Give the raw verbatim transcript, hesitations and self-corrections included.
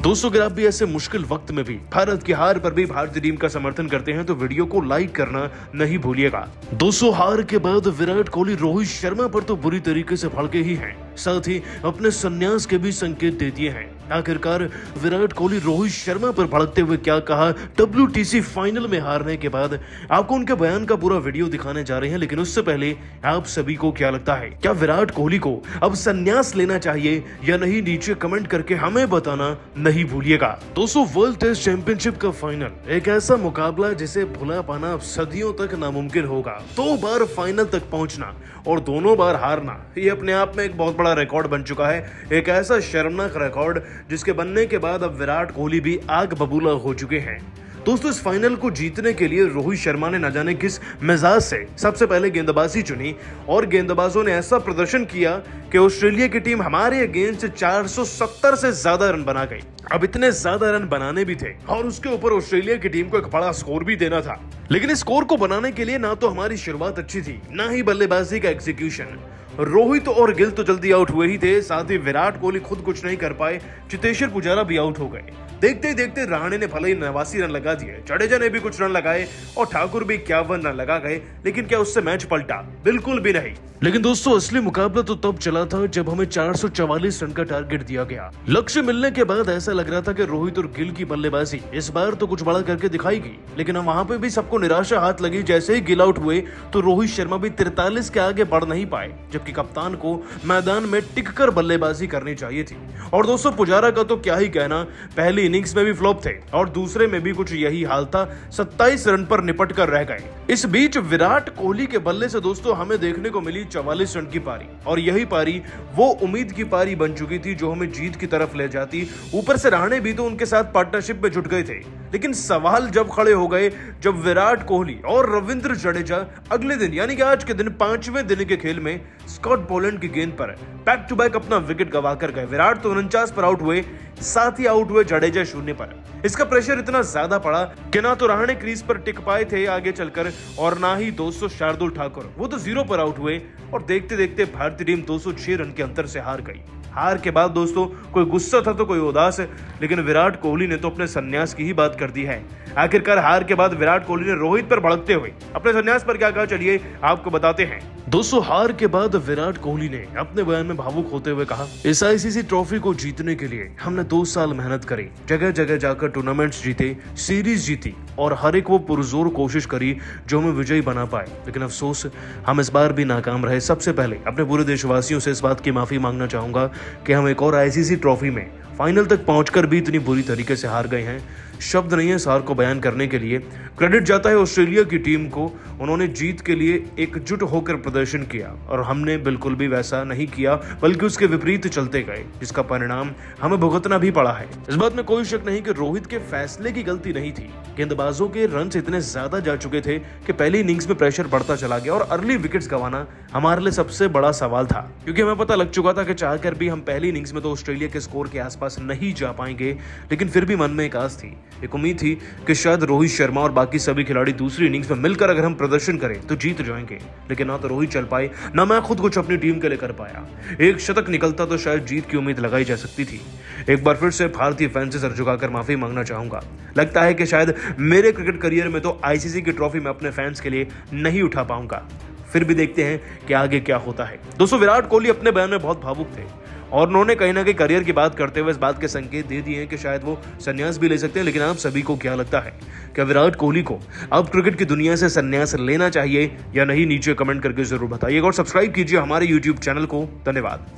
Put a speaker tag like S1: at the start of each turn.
S1: दोस्तों अगर आप भी ऐसे मुश्किल वक्त में भी भारत की हार पर भी भारतीय टीम का समर्थन करते हैं तो वीडियो को लाइक करना नहीं भूलिएगा। दोस्तों हार के बाद विराट कोहली रोहित शर्मा पर तो बुरी तरीके से भड़के ही हैं, साथ ही अपने संन्यास के भी संकेत दे दिए हैं। आखिरकार विराट कोहली रोहित शर्मा पर भड़कते हुए क्या कहा डब्ल्यूटीसी फाइनल में हारने के बाद, आपको उनके बयान का पूरा वीडियो दिखाने जा रहे हैं। लेकिन उससे पहले आप सभी को क्या लगता है, क्या विराट कोहली को अब संन्यास लेना चाहिए या नहीं, नीचे कमेंट करके हमें बताना नहीं भूलिएगा। दोस्तों वर्ल्ड टेस्ट चैंपियनशिप का फाइनल एक ऐसा मुकाबला जिसे भुला पाना सदियों तक नामुमकिन होगा। दो बार फाइनल तक पहुंचना और दोनों बार हारना, ये अपने आप में एक बहुत बड़ा रिकॉर्ड बन चुका है। एक ऐसा शर्मनाक रिकॉर्ड जिसके बनने के बाद अब विराट कोहली भी आग बबूला हो चुके हैं। दोस्तों इस फाइनल को जीतने के लिए रोहित शर्मा ने न जाने किस मिजाज से सबसे पहले गेंदबाजी चुनी और गेंदबाजों ने ऐसा प्रदर्शन किया कि ऑस्ट्रेलिया की टीम हमारे अगेंस्ट चार सौ सत्तर से ज्यादा रन बना गई। अब इतने ज्यादा रन बनाने भी थे और उसके ऊपर ऑस्ट्रेलिया की टीम को एक बड़ा स्कोर भी देना था। लेकिन इस स्कोर को बनाने के लिए ना तो हमारी शुरुआत अच्छी थी, ना ही बल्लेबाजी का एग्जीक्यूशन। रोहित और गिल तो जल्दी आउट हुए ही थे, साथ ही विराट कोहली खुद कुछ नहीं कर पाए, चेतेश्वर पुजारा भी आउट हो गए। देखते ही देखते रहाणे ने भले ही नवासी रन लगा दिए, जडेजा ने भी कुछ रन लगाए और ठाकुर भी इक्यावन रन लगा गए। लेकिन क्या उससे मैच पलटा? बिल्कुल भी नहीं। लेकिन दोस्तों असली मुकाबला तो तब चला था जब हमें चार सौ चवालीस रन का टारगेट दिया गया। लक्ष्य मिलने के बाद ऐसा लग रहा था कि रोहित और गिल की बल्लेबाजी इस बार तो कुछ बड़ा करके दिखाएगी। लेकिन वहां पे भी सबको निराशा हाथ लगी। जैसे ही गिल आउट हुए तो रोहित शर्मा भी तिरतालीस के आगे बढ़ नहीं पाए, जबकि कप्तान को मैदान में टिककर बल्लेबाजी करनी चाहिए थी। और दोस्तों पुजारा का तो क्या ही कहना, पहली इनिंग्स में भी फ्लॉप थे और दूसरे में भी कुछ यही हाल था, सत्ताईस रन पर निपट कर रह गए। इस बीच विराट कोहली के बल्ले से दोस्तों हमें देखने को मिली चवालीस रन की पारी, और यही पारी वो उम्मीद की पारी बन चुकी थी जो हमें जीत की तरफ ले जाती। ऊपर से रहाणे भी तो उनके साथ पार्टनरशिप में जुट गए थे। लेकिन सवाल जब खड़े हो गए जब विराट कोहली और रविंद्र जडेजा अगले दिन यानी कि आज के दिन पांचवें दिन के खेल में स्कॉट पोलैंड की गेंद पर बैक टू बैक अपना विकेट गवा कर गए। विराट तो उनचास पर आउट हुए, साथ ही आउट हुए जडेजा शून्य पर। इसका प्रेशर इतना ज्यादा पड़ा कि ना तो रहाणे क्रीज पर टिक पाए थे आगे चलकर और ना ही दोस्तों शार्दुल ठाकुर, वो तो जीरो पर आउट हुए। और देखते देखते भारतीय टीम दो सौ छह रन के अंतर से हार गई। हार के बाद दोस्तों कोई गुस्सा था तो कोई उदास है, लेकिन विराट कोहली ने तो अपने संन्यास की ही बात कर दी है। आखिरकार हार के बाद विराट कोहली ने रोहित पर भड़कते हुए अपने संन्यास पर क्या कहा, चलिए आपको बताते हैं। दोस्तों हार के बाद विराट कोहली ने अपने बयान में भावुक होते हुए कहा, इस आईसीसी ट्रॉफी को जीतने के लिए हमने दो साल मेहनत करी, जगह जगह जाकर टूर्नामेंट्स जीते, सीरीज जीती और हर एक वो पुरजोर कोशिश करी जो हमें विजयी बना पाए। लेकिन अफसोस हम इस बार भी नाकाम रहे। सबसे पहले अपने पूरे देशवासियों से इस बात की माफी मांगना चाहूंगा कि हम एक और आईसीसी ट्रॉफी में फाइनल तक पहुंचकर भी इतनी बुरी तरीके से हार गए हैं। शब्द नहीं है सार को बयान करने के लिए। क्रेडिट जाता है ऑस्ट्रेलिया की टीम को, उन्होंने जीत के लिए एकजुट होकर प्रदर्शन किया और हमने बिल्कुल भी वैसा नहीं किया, बल्कि उसके विपरीत चलते गए, जिसका परिणाम हमें भुगतना भी पड़ा है। इस बात में कोई शक नहीं कि रोहित के फैसले की गलती नहीं थी। गेंदबाजों के रन इतने ज्यादा जा चुके थे कि पहली इनिंग्स में प्रेशर बढ़ता चला गया और अर्ली विकेट्स गंवाना हमारे लिए सबसे बड़ा सवाल था, क्योंकि हमें पता लग चुका था कि चाहकर भी हम पहली इनिंग्स में तो ऑस्ट्रेलिया के स्कोर के आसपास नहीं जा पाएंगे। लेकिन फिर भी मन में एक आस थी, एक उम्मीद थी कि शायद रोहित शर्मा और बाकी सभी खिलाड़ी दूसरी इनिंग्स में मिलकर अगर हम प्रदर्शन करें तो जीत जाएंगे। लेकिन ना तो रोहित चल पाए, ना मैं खुद कुछ अपनी टीम के लिए कर पाया। एक शतक निकलता तो शायद जीत की उम्मीद लगाई जा सकती थी। एक बार फिर से भारतीय फैंस से सर झुकाकर माफी मांगना चाहूंगा। लगता है कि शायद मेरे क्रिकेट करियर में तो आईसीसी की ट्रॉफी मैं अपने फैंस के लिए नहीं उठा पाऊंगा। फिर भी देखते हैं कि आगे क्या होता है। दोस्तों विराट कोहली अपने बयान में बहुत भावुक थे और उन्होंने कहीं ना कहीं करियर की बात करते हुए इस बात के संकेत दे दिए हैं कि शायद वो संन्यास भी ले सकते हैं। लेकिन आप सभी को क्या लगता है, क्या विराट कोहली को अब क्रिकेट की दुनिया से संन्यास लेना चाहिए या नहीं, नीचे कमेंट करके जरूर बताइएगा और सब्सक्राइब कीजिए हमारे यूट्यूब चैनल को। धन्यवाद।